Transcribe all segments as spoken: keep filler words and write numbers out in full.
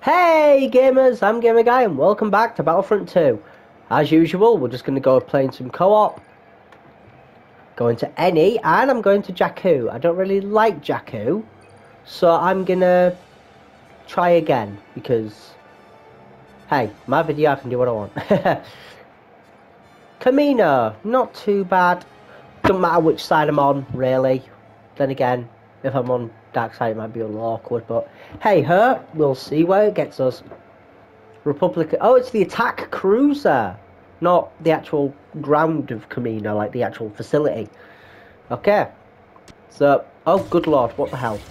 Hey gamers, I'm Gamer Guy and welcome back to Battlefront two. As usual, we're just going to go playing some co-op. Going to Eni and I'm going to Jakku. I don't really like Jakku, so I'm going to try again because, hey, my video, I can do what I want. Camino, not too bad. Doesn't matter which side I'm on, really. Then again, if I'm on dark side it might be a little awkward, but hey her, we'll see where it gets us. Republic, oh, it's the attack cruiser, not the actual ground of Camino, like the actual facility. Okay, so, oh good lord, what the hell.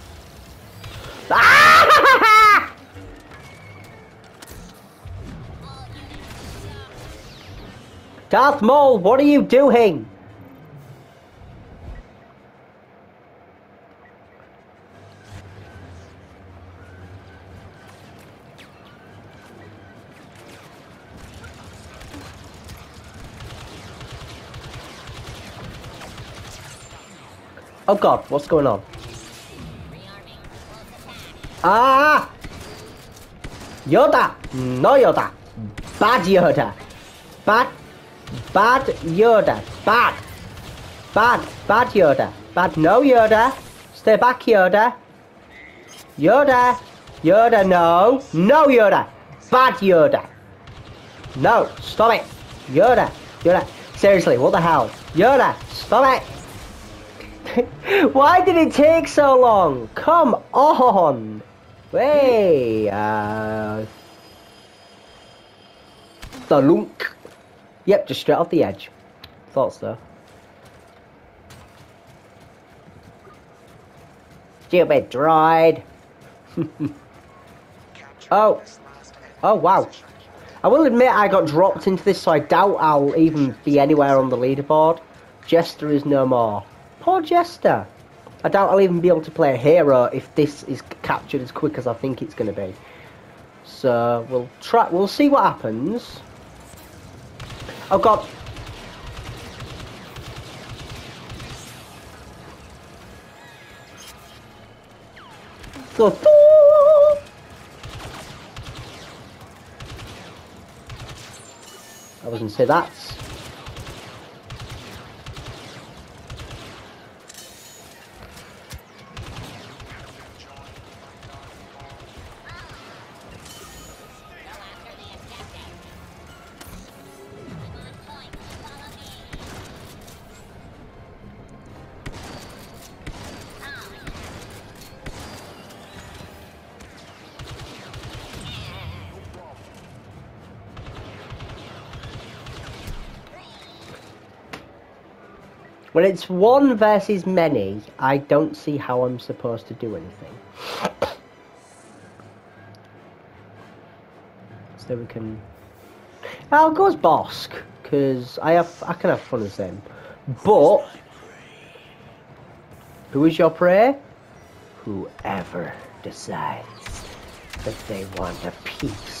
Ah! Darth Maul, what are you doing? Oh god, what's going on? Ah! Yoda! No Yoda! Bad Yoda! Bad! Bad Yoda! Bad! Bad! Bad Yoda! Bad! No Yoda! Stay back Yoda! Yoda! Yoda, no! No Yoda! Bad Yoda! No! Stop it! Yoda! Yoda! Seriously, what the hell? Yoda! Stop it! Why did it take so long? Come on! Hey, uh... the lunk. Yep, just straight off the edge. Thought so. Stupid droid. Oh. Oh, wow. I will admit I got dropped into this, so I doubt I'll even be anywhere on the leaderboard. Jester is no more. Poor Jester. I doubt I'll even be able to play a hero if this is captured as quick as I think it's going to be. So we'll try. We'll see what happens. Oh god. So. I was going to say that. When it's one versus many, I don't see how I'm supposed to do anything. So we can... I'll go as Bosk, because I have I can have fun as him. But who is your prey? Whoever decides that they want a piece.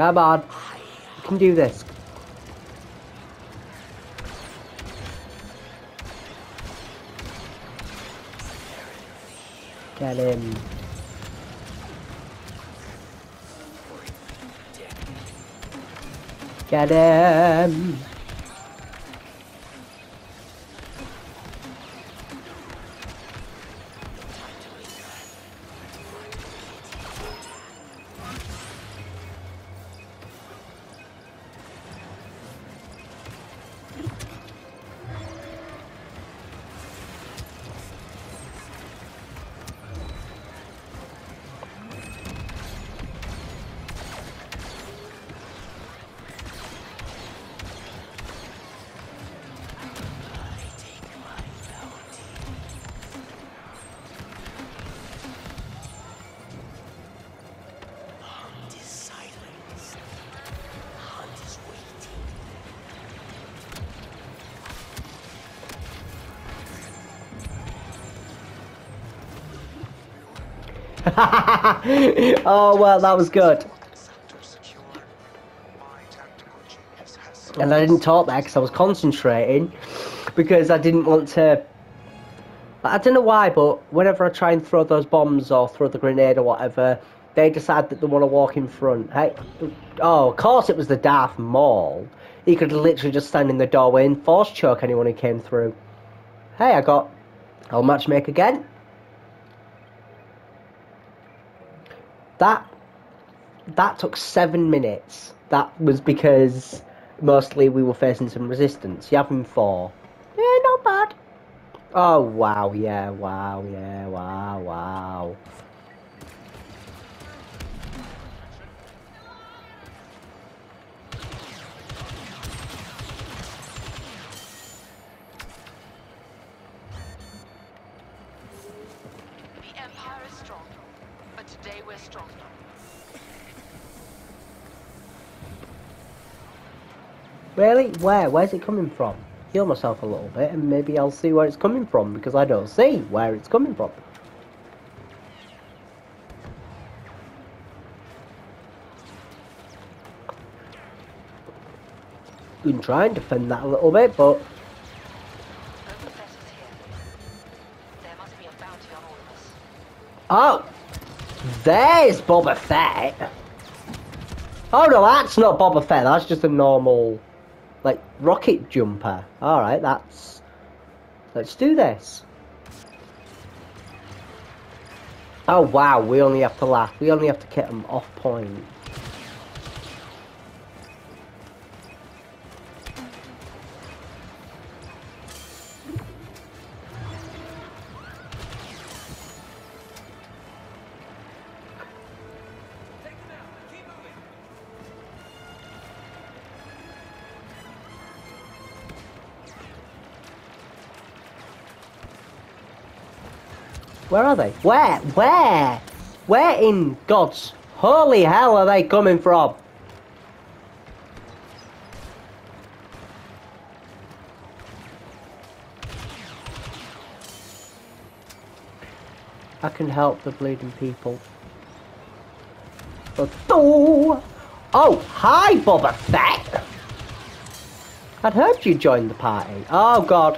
Come on. You can do this. Get him. Get him. Oh well, that was good. And I didn't talk there because I was concentrating, because I didn't want to. I don't know why, but whenever I try and throw those bombs or throw the grenade or whatever, they decide that they want to walk in front. Hey, oh, of course it was the Darth Maul. He could literally just stand in the doorway and force choke anyone who came through. Hey, I got. I'll matchmake again. That that took seven minutes. That was because mostly we were facing some resistance. You have him four. Yeah, not bad. Oh wow, yeah, wow, yeah, wow, wow. The Empire is strong, but today we're stronger. Really? Where? Where's it coming from? Heal myself a little bit and maybe I'll see where it's coming from, because I don't see where it's coming from. We can try and defend that a little bit, but... Boba Fett is here. There must be a bounty on all of us. Oh! There's Boba Fett! Oh no, that's not Boba Fett, that's just a normal... like, rocket jumper. Alright, that's... let's do this. Oh wow, we only have to laugh. We only have to get them off point. Where are they? Where? Where? Where in God's holy hell are they coming from? I can help the bleeding people. But oh, oh, hi, Boba Fett. I'd heard you joined the party. Oh God.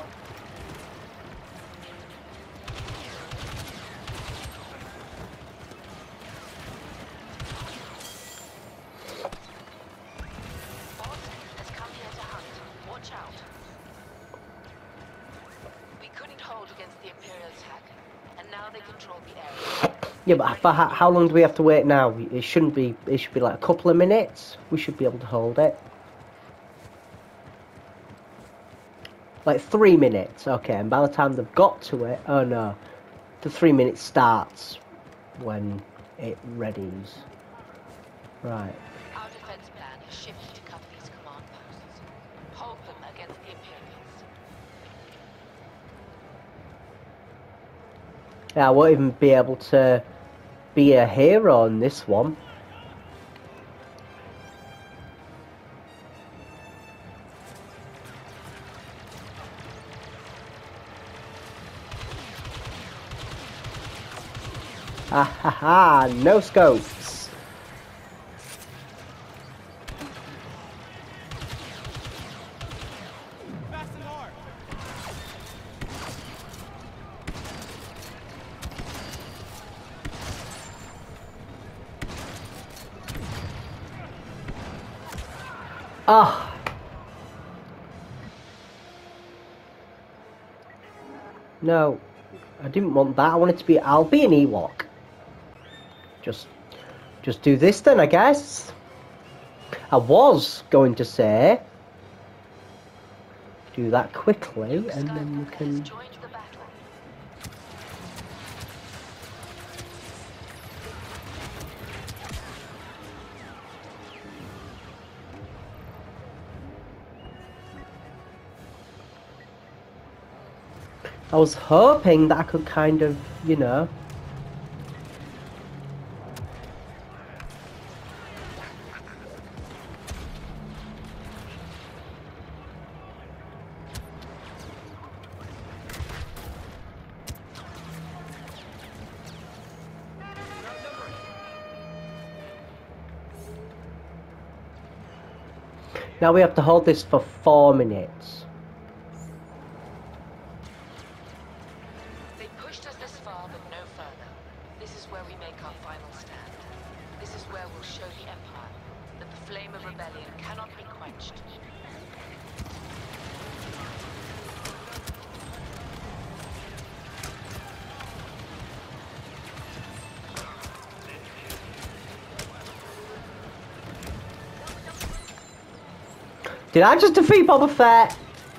Yeah, but for how, how long do we have to wait now? It shouldn't be. It should be like a couple of minutes. We should be able to hold it. Like three minutes. Okay, and by the time they've got to it, oh no, the three minutes starts when it readies. Right. Our defense plan is shifted to cover these command posts. Hold them against the Imperials. Yeah, I won't even be able to be a hero in this one. Ah ha ha, no scopes. Ah. No, I didn't want that. I wanted to be. I'll be an Ewok. Just, just do this then, I guess. I was going to say, do that quickly, Luke and then we Skywalker has can. joined the battle. I was hoping that I could kind of, you know. Now we have to hold this for four minutes. They pushed us this far, but no further. This is where we make our final stand. This is where we'll show the Empire that the flame of rebellion cannot be quenched. Did I just defeat Boba Fett?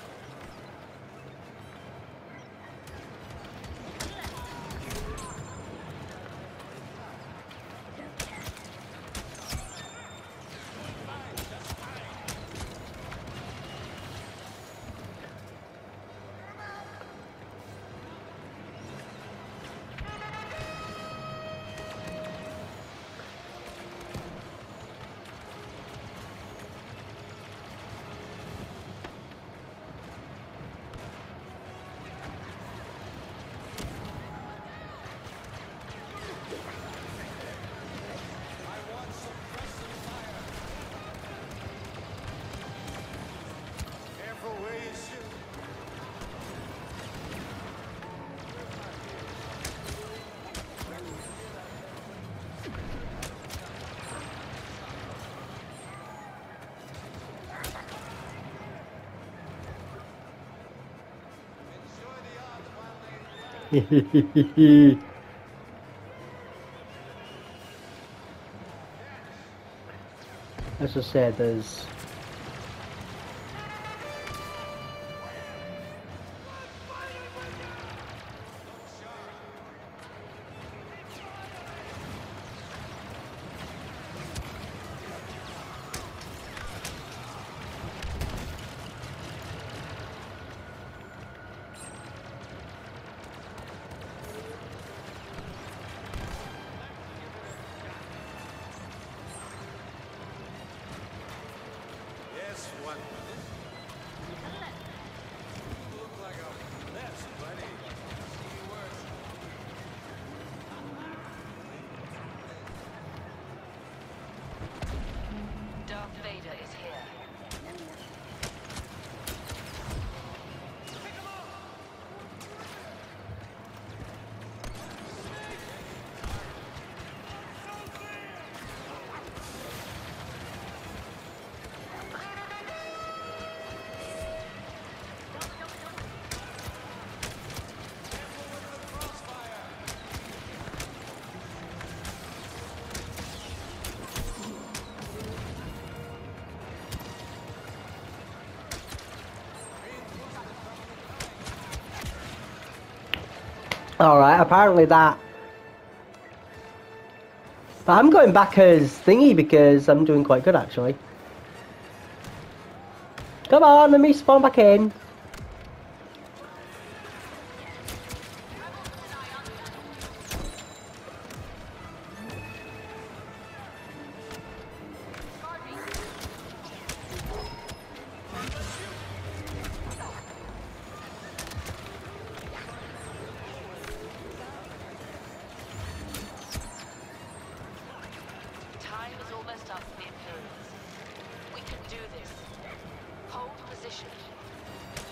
As I said, there's Darth Vader is here. alright, apparently that. But I'm going back as thingy because I'm doing quite good actually. Come on, let me spawn back in. Time is almost up for the Imperials. We can do this. Hold position.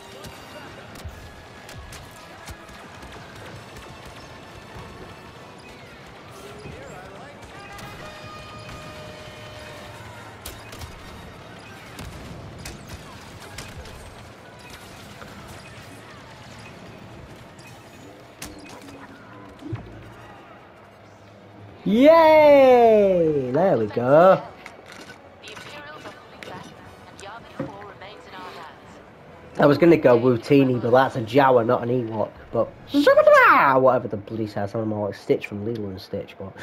Yay! There we go. The Imperials are pulling back, and Yavin four remains in our hands. I was gonna go Wootini, but that's a Jawa, not an Ewok. But whatever the bloody says, I'm more like Stitch from Lilo and Stitch. But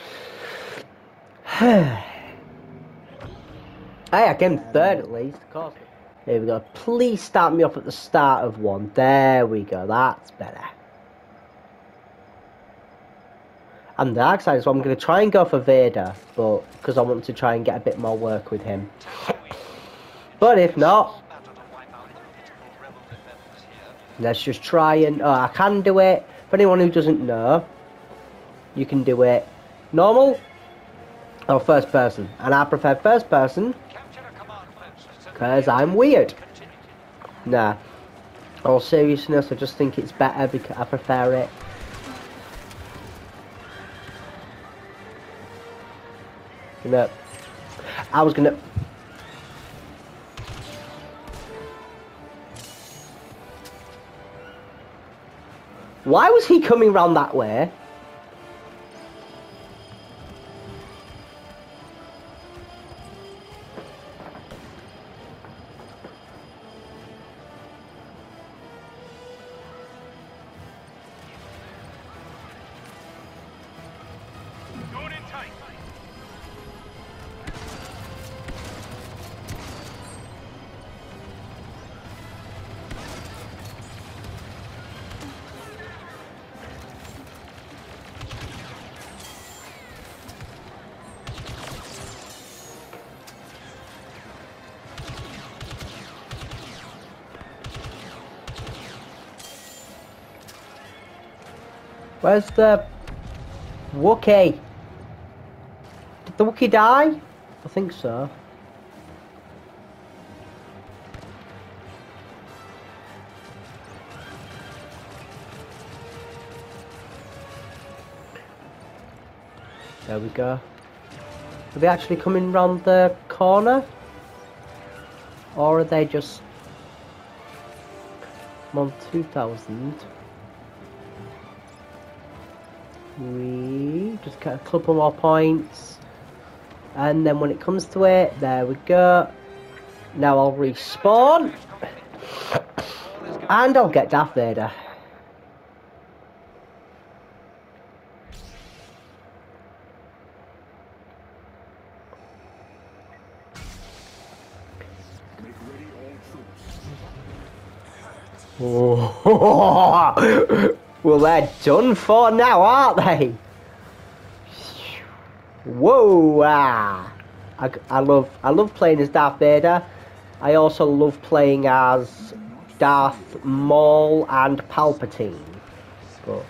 hey, I came third at least. Of course. Here we go. Please start me off at the start of one. There we go. That's better. And dark side, so I'm going to try and go for Vader, but because I want to try and get a bit more work with him. But if not, let's just try and... Oh, I can do it. For anyone who doesn't know, you can do it normal or first person. And I prefer first person because I'm weird. Nah. All seriousness, I just think it's better because I prefer it. Gonna, I was gonna... Why was he coming round that way? Where's the Wookiee? Did the Wookiee die? I think so. There we go. Are they actually coming round the corner? Or are they just... I'm on two thousand. We just get a couple more points. And then when it comes to it, there we go. Now I'll respawn. And I'll get Darth Vader. Oh. Well, they're done for now, aren't they? Whoa! Ah. I, I love I love playing as Darth Vader. I also love playing as Darth Maul and Palpatine. But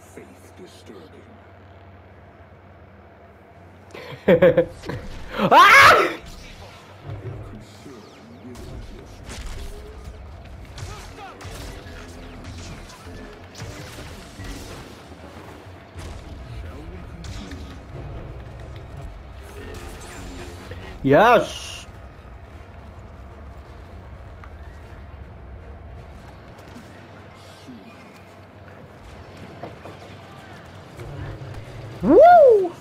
faith disturbing. Ah! Yes. Woo!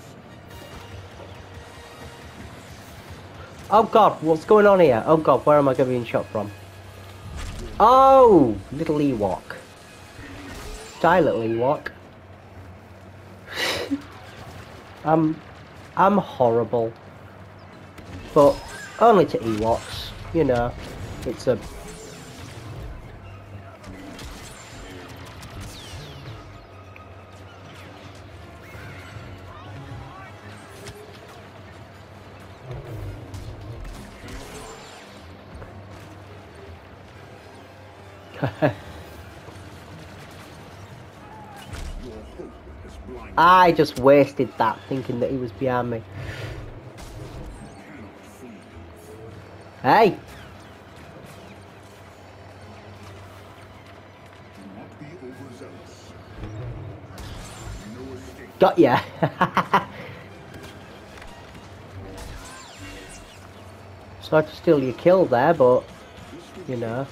Oh god, what's going on here? Oh god, where am I getting shot from? Oh, little Ewok. Die, little Ewok. I'm, I'm horrible. But only to Ewoks, you know. It's a... I just wasted that thinking that he was behind me. Hey! Got ya! Sorry to steal your kill there, but you know.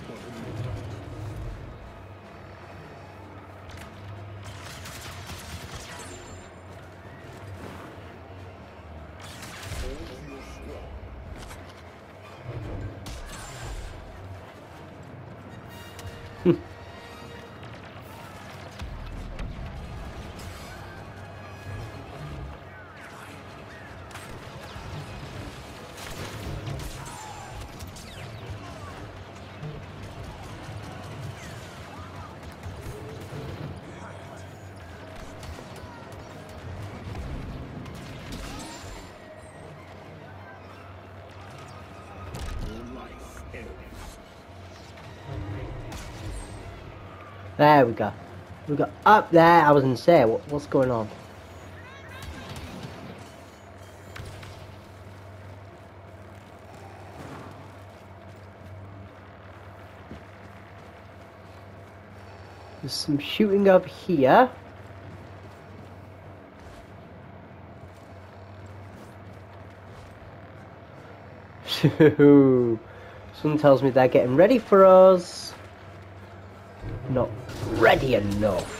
There we go. We got up there. I was gonna say, what, what's going on? There's some shooting over here. Someone tells me they're getting ready for us. Not ready enough.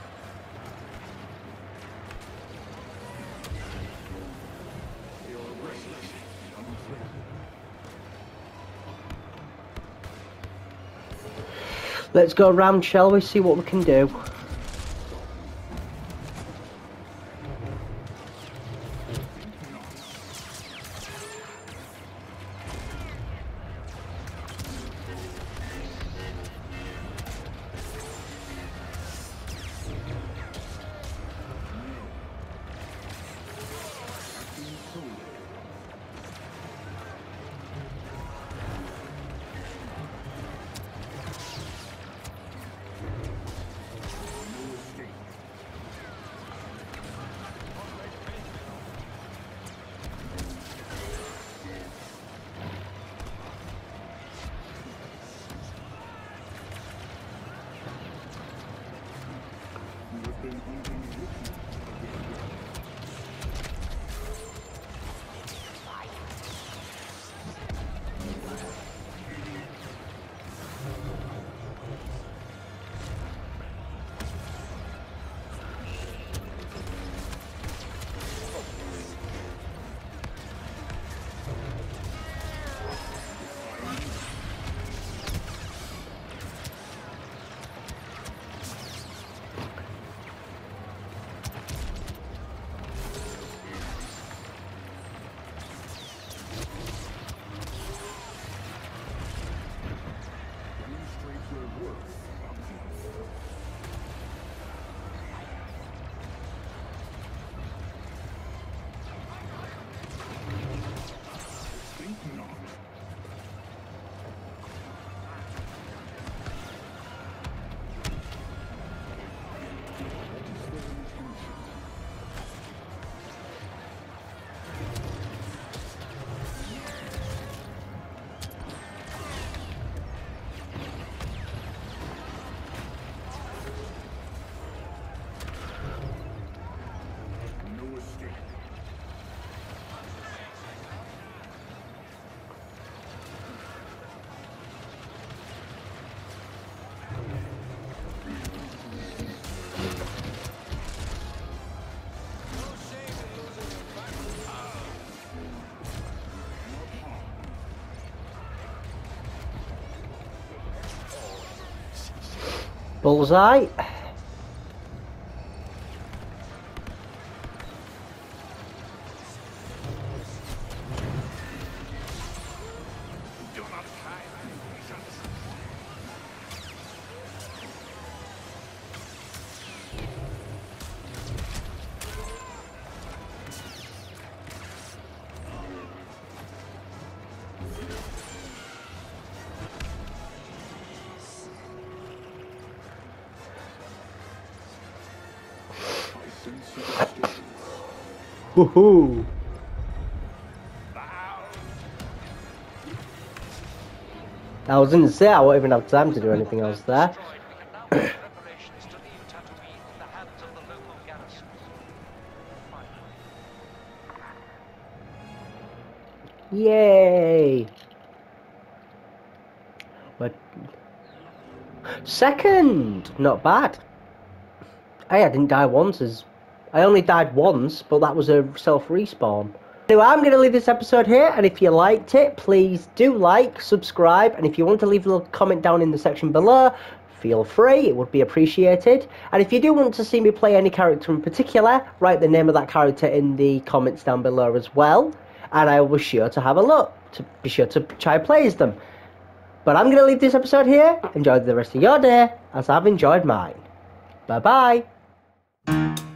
Let's go around, shall we? See what we can do. Bullseye. Woohoo! I was gonna say I won't even have time to do anything else there. Yay! But second, not bad. Hey, I didn't die once. As I only died once, but that was a self respawn. Anyway, I'm going to leave this episode here, and if you liked it, please do like, subscribe, and if you want to leave a little comment down in the section below, feel free, it would be appreciated. And if you do want to see me play any character in particular, write the name of that character in the comments down below as well, and I will be sure to have a look, to be sure to try and play as them. But I'm going to leave this episode here. Enjoy the rest of your day, as I've enjoyed mine. Bye-bye.